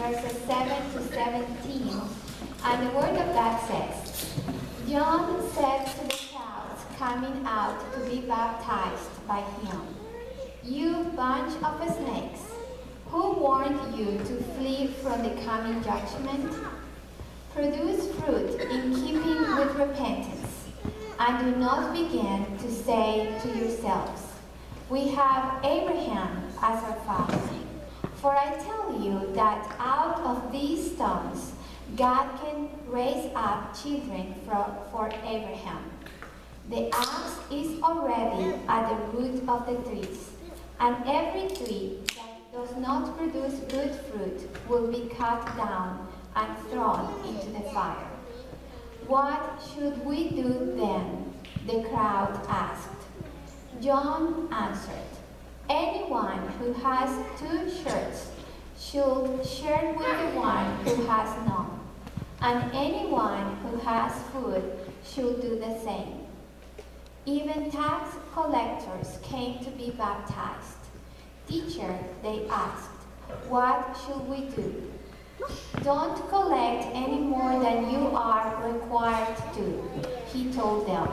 verses 7 to 17. And the Word of God says, John said to the crowds coming out to be baptized by him, "You bunch of snakes, who warned you to flee from the coming judgment? Produce fruit in keeping with repentance, and do not begin to say to yourselves, 'We have Abraham as our father.' For I tell you that out of these stones God can raise up children for Abraham. The axe is already at the root of the trees, and every tree that does not produce good fruit will be cut down and thrown into the fire." "What should we do then?" the crowd asked. John answered, "Anyone who has 2 shirts should share with the one who has none, and anyone who has food should do the same." Even tax collectors came to be baptized. "Teacher," they asked, "what should we do?" "Don't collect any more than you are required to," he told them.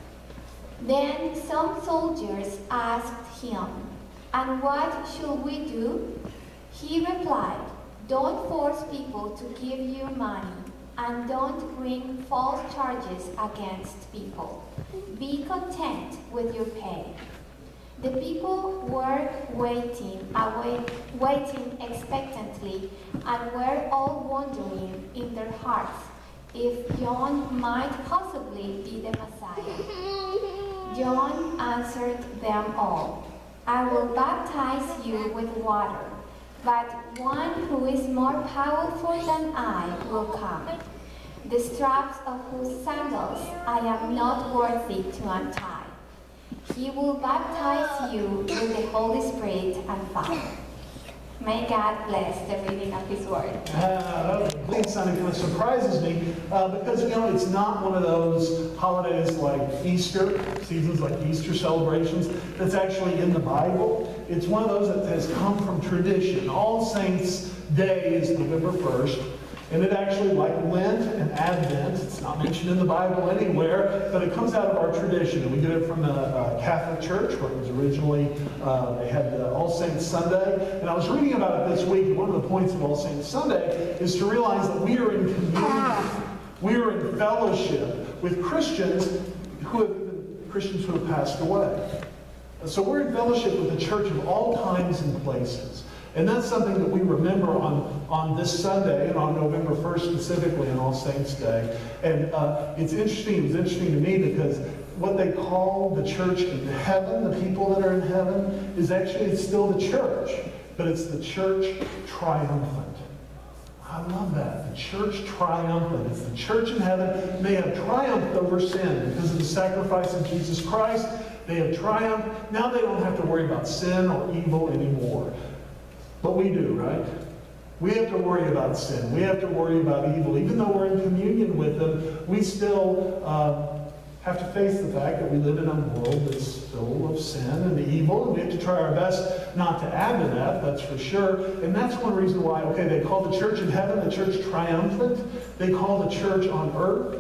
Then some soldiers asked him, "And what should we do?" He replied, "Don't force people to give you money, and don't bring false charges against people. Be content with your pay." The people were waiting expectantly, and were all wondering in their hearts if John might possibly be the Messiah. John answered them all, "I will baptize you with water, but one who is more powerful than I will come, the straps of whose sandals I am not worthy to untie. He will baptize you with the Holy Spirit and fire." May God bless the reading of His Word. That sounding kind of surprises me because, it's not one of those holidays like Easter, seasons like Easter celebrations, that's actually in the Bible. It's one of those that has come from tradition. All Saints' Day is November 1st. And it actually, like Lent and Advent, it's not mentioned in the Bible anywhere, but it comes out of our tradition. And we get it from the Catholic Church, where it was originally, they had All Saints Sunday. And I was reading about it this week, and one of the points of All Saints Sunday is to realize that we are in community. We are in fellowship with Christians who have passed away. So we're in fellowship with the church of all times and places. And that's something that we remember on this Sunday and on November 1st specifically on All Saints Day. And it was interesting to me because what they call the church in heaven, the people that are in heaven, is actually it's still the church, but it's the church triumphant. I love that. The church triumphant. It's the church in heaven. They have triumphed over sin because of the sacrifice of Jesus Christ. They have triumphed. Now they don't have to worry about sin or evil anymore. But we do, right? We have to worry about sin. We have to worry about evil. Even though we're in communion with them, we still have to face the fact that we live in a world that's full of sin and evil, and we have to try our best not to add to that, that's for sure. And that's one reason why, they call the church in heaven the church triumphant. They call the church on earth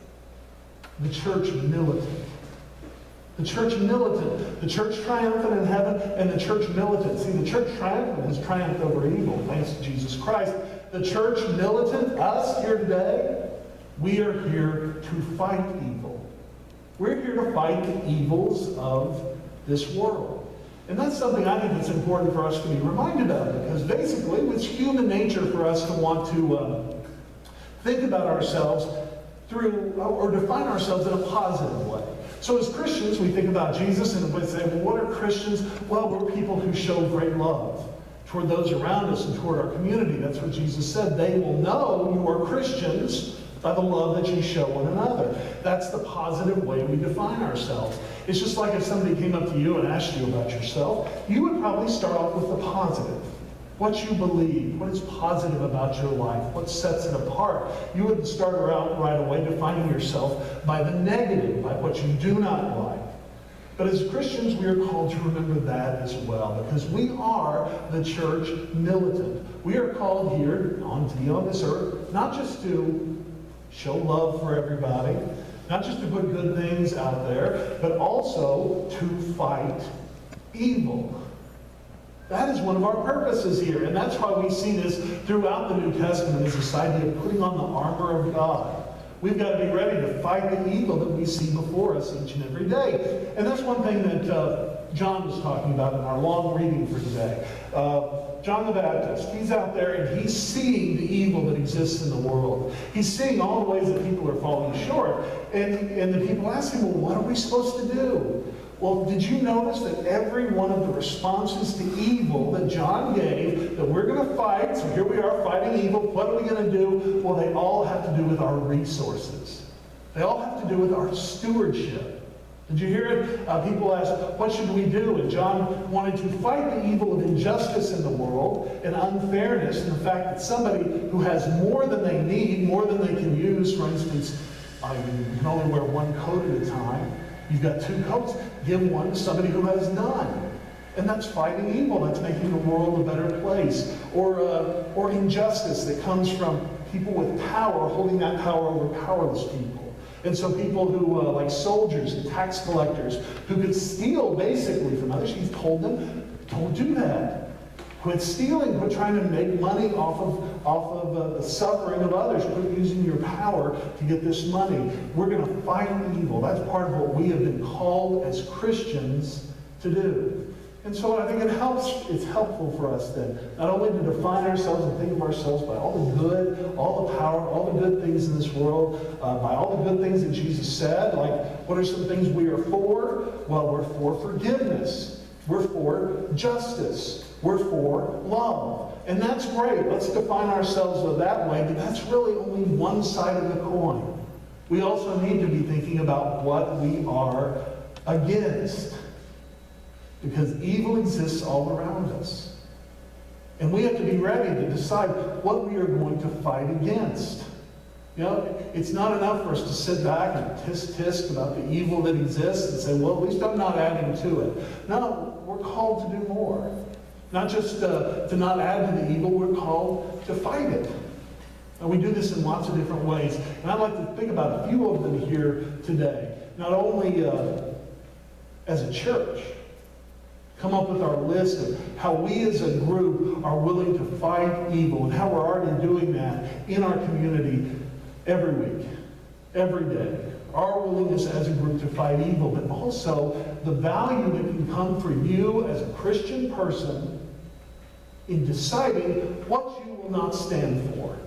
the church militant. The church militant, the church triumphant in heaven, and the church militant. See, the church triumphant has triumphed over evil, thanks to Jesus Christ. The church militant, us here today, we are here to fight evil. We're here to fight the evils of this world. And that's something I think that's important for us to be reminded of, because basically it's human nature for us to want to think about ourselves through, or define ourselves in a positive way. So as Christians, we think about Jesus and we say, well, what are Christians? Well, we're people who show great love toward those around us and toward our community. That's what Jesus said. They will know you are Christians by the love that you show one another. That's the positive way we define ourselves. It's just like if somebody came up to you and asked you about yourself, you would probably start off with the positive. What you believe, what is positive about your life, what sets it apart. You wouldn't start out right away defining yourself by the negative, by what you do not like. But as Christians, we are called to remember that as well, because we are the church militant. We are called here to be on this earth, not just to show love for everybody, not just to put good things out there, but also to fight evil. That is one of our purposes here, and that's why we see this throughout the New Testament as this idea of putting on the armor of God. We've got to be ready to fight the evil that we see before us each and every day. And that's one thing that John was talking about in our long reading for today. John the Baptist, he's out there and he's seeing the evil that exists in the world. He's seeing all the ways that people are falling short. And the people ask him, well, what are we supposed to do? Well, did you notice that every one of the responses to evil that John gave, that we're going to fight, so here we are fighting evil, what are we going to do? Well, they all have to do with our resources. They all have to do with our stewardship. Did you hear it? People ask, what should we do? And John wanted to fight the evil of injustice in the world and unfairness, and the fact that somebody who has more than they need, more than they can use, for instance, you can only wear one coat at a time. You've got two coats. Give one to somebody who has none. And that's fighting evil. That's making the world a better place. Or injustice that comes from people with power holding that power over powerless people. And so people who, like soldiers and tax collectors, who could steal basically from others, he's told them, don't do that. Quit stealing. Quit trying to make money off of the suffering of others. Quit using your power to get this money. We're going to fight evil. That's part of what we have been called as Christians to do. And so I think it's helpful for us then, not only to define ourselves and think of ourselves by all the good, all the power, all the good things in this world, by all the good things that Jesus said, like what are some things we are for? Well, we're for forgiveness. We're for justice. We're for love. And that's great. Let's define ourselves that way, but that's really only one side of the coin. We also need to be thinking about what we are against. Because evil exists all around us. And we have to be ready to decide what we are going to fight against. You know, it's not enough for us to sit back and tisk about the evil that exists and say, well, at least I'm not adding to it. No, we're called to do more. Not just to not add to the evil, we're called to fight it. And we do this in lots of different ways. And I'd like to think about a few of them here today. Not only as a church, come up with our list of how we as a group are willing to fight evil and how we're already doing that in our community every week, every day. Our willingness as a group to fight evil, but also the value that can come for you as a Christian person in deciding what you will not stand for.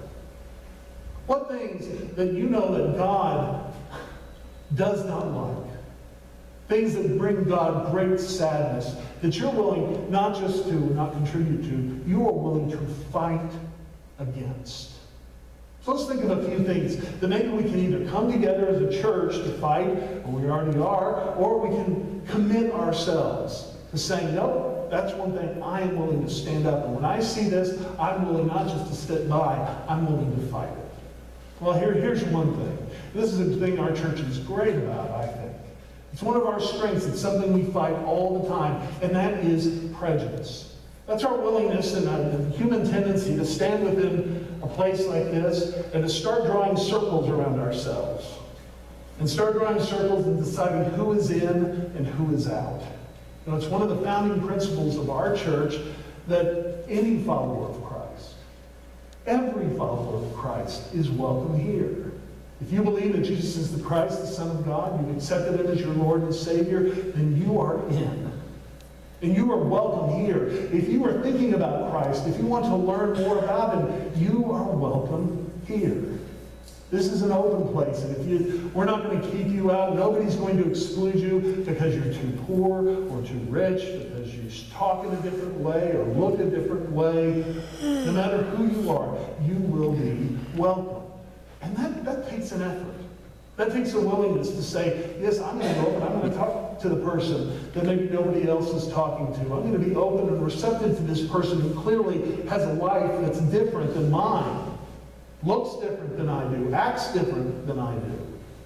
What things that you know that God does not like. Things that bring God great sadness, that you're willing not just to not contribute to, you are willing to fight against. So let's think of a few things that maybe we can either come together as a church to fight, or we already are, or we can commit ourselves to saying, no, that's one thing I am willing to stand up. And when I see this, I'm willing not just to sit by, I'm willing to fight it. Well, here's one thing. This is a thing our church is great about, I think. It's one of our strengths. It's something we fight all the time, and that is prejudice. That's our willingness and a human tendency to stand within a place like this and to start drawing circles around ourselves. And start drawing circles and deciding who is in and who is out. You know, it's one of the founding principles of our church that any follower of Christ, every follower of Christ, is welcome here. If you believe that Jesus is the Christ, the Son of God, you've accepted Him as your Lord and Savior, then you are in. And you are welcome here. If you are thinking about Christ, if you want to learn more about Him, you are welcome here. This is an open place, and we're not going to keep you out. Nobody's going to exclude you because you're too poor or too rich, because you talk in a different way or look a different way. No matter who you are, you will be welcome. And that takes an effort. That takes a willingness to say, yes, I'm going to go open. I'm going to talk to the person that maybe nobody else is talking to. I'm going to be open and receptive to this person who clearly has a life that's different than mine, looks different than I do, acts different than I do.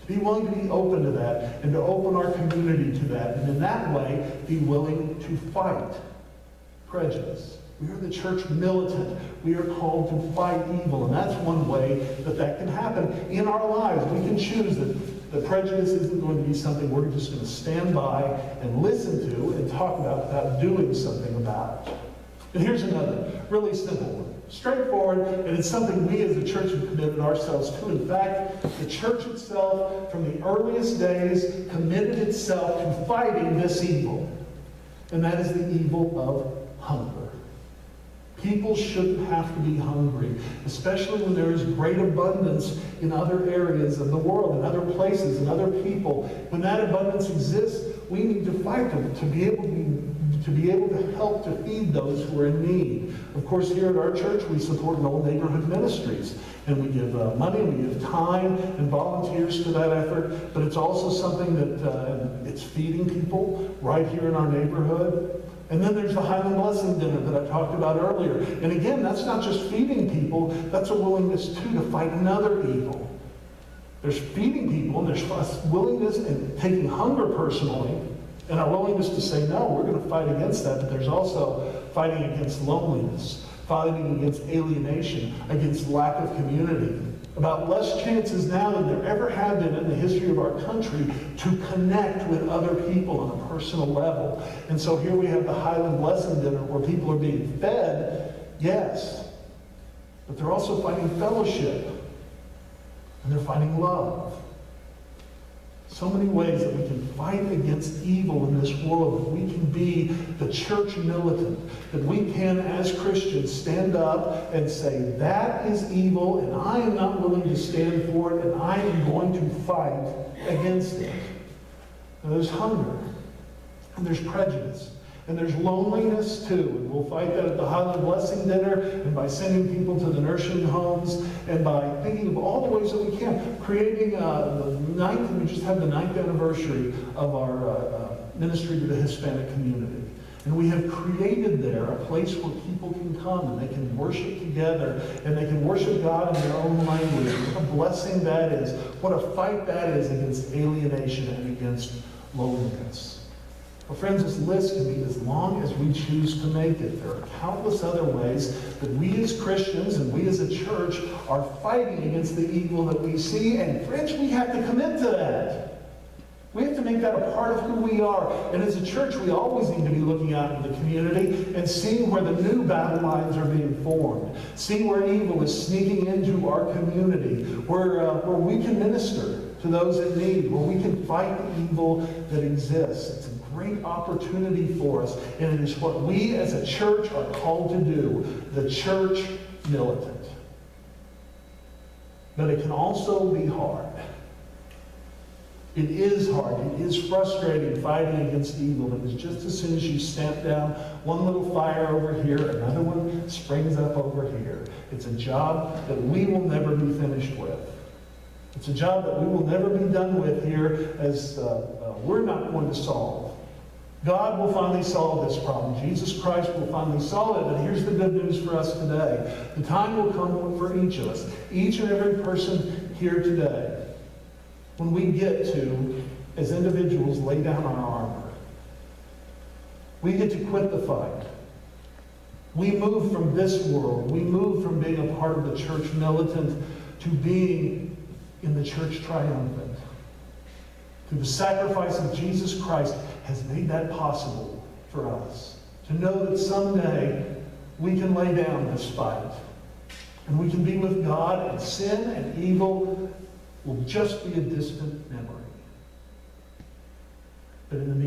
Be willing to be open to that and to open our community to that. And in that way, be willing to fight prejudice. We are the church militant. We are called to fight evil. And that's one way that that can happen in our lives. We can choose that prejudice isn't going to be something we're just going to stand by and listen to and talk about without doing something about it. And here's another really simple one. Straightforward, and it's something we as a church have committed ourselves to. In fact, the church itself, from the earliest days, committed itself to fighting this evil. And that is the evil of hunger. People shouldn't have to be hungry, especially when there is great abundance in other areas of the world, in other places, in other people. When that abundance exists, we need to fight them to be able to help to feed those who are in need. Of course, here at our church, we support Knoll Neighborhood Ministries, and we give money, we give time and volunteers to that effort, but it's also something that it's feeding people right here in our neighborhood. And then there's the Highland Blessing Dinner that I talked about earlier. And again, that's not just feeding people, that's a willingness too to fight another evil. There's feeding people, and there's a willingness and taking hunger personally, and our willingness to say, no, we're going to fight against that. But there's also fighting against loneliness, fighting against alienation, against lack of community. About less chances now than there ever have been in the history of our country to connect with other people on a personal level. And so here we have the Highland Blessing Dinner where people are being fed, yes, but they're also finding fellowship, and they're finding love. So many ways that we can fight against evil in this world, that we can be the church militant, that we can, as Christians, stand up and say, that is evil, and I am not willing to stand for it, and I am going to fight against it. Now, there's hunger, and there's prejudice, and there's loneliness too. And we'll fight that at the Highland Blessing Dinner, and by sending people to the nursing homes, and by thinking of all the ways that we can. Creating we just had the 9th anniversary of our ministry to the Hispanic community. And we have created there a place where people can come and they can worship together, and they can worship God in their own language. What a blessing that is. What a fight that is against alienation and against loneliness. Well, friends, this list can be as long as we choose to make it. There are countless other ways that we as Christians and we as a church are fighting against the evil that we see. And friends, we have to commit to that. We have to make that a part of who we are. And as a church, we always need to be looking out into the community and seeing where the new battle lines are being formed, seeing where evil is sneaking into our community, where we can minister to those in need, where we can fight the evil that exists. It's a great opportunity for us, and it is what we as a church are called to do, the church militant. But it can also be hard. It is hard. It is frustrating fighting against evil, because just as soon as you stamp down one little fire over here, another one springs up over here. It's a job that we will never be finished with. It's a job that we will never be done with here, as we're not going to solve. God will finally solve this problem. Jesus Christ will finally solve it. But here's the good news for us today. The time will come for each of us, each and every person here today, when we get to, as individuals, lay down our armor. We get to quit the fight. We move from this world. We move from being a part of the church militant to being in the church triumphant. Through the sacrifice of Jesus Christ has made that possible for us. To know that someday we can lay down this fight, and we can be with God, and sin and evil will just be a distant memory. But in the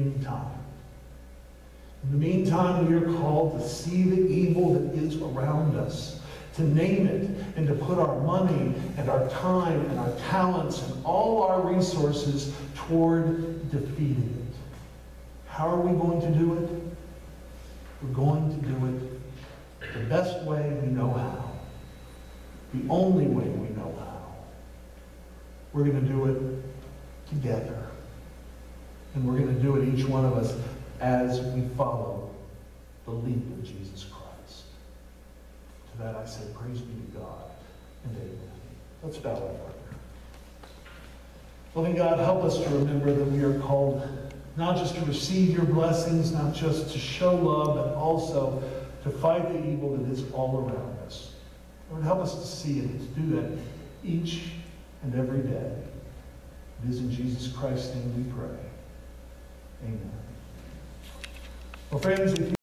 meantime, we are called to see the evil that is around us, to name it, and to put our money and our time and our talents and all our resources toward defeating it. How are we going to do it? We're going to do it the best way we know how. The only way we know how. We're going to do it together. And we're going to do it, each one of us, as we follow the lead of Jesus Christ. To that I say, praise be to God and amen. Let's bow our prayer. Loving God, help us to remember that we are called not just to receive your blessings, not just to show love, but also to fight the evil that is all around us. Lord, help us to see it and to do that each and every day. It is in Jesus Christ's name we pray. Amen. Well, friends, if you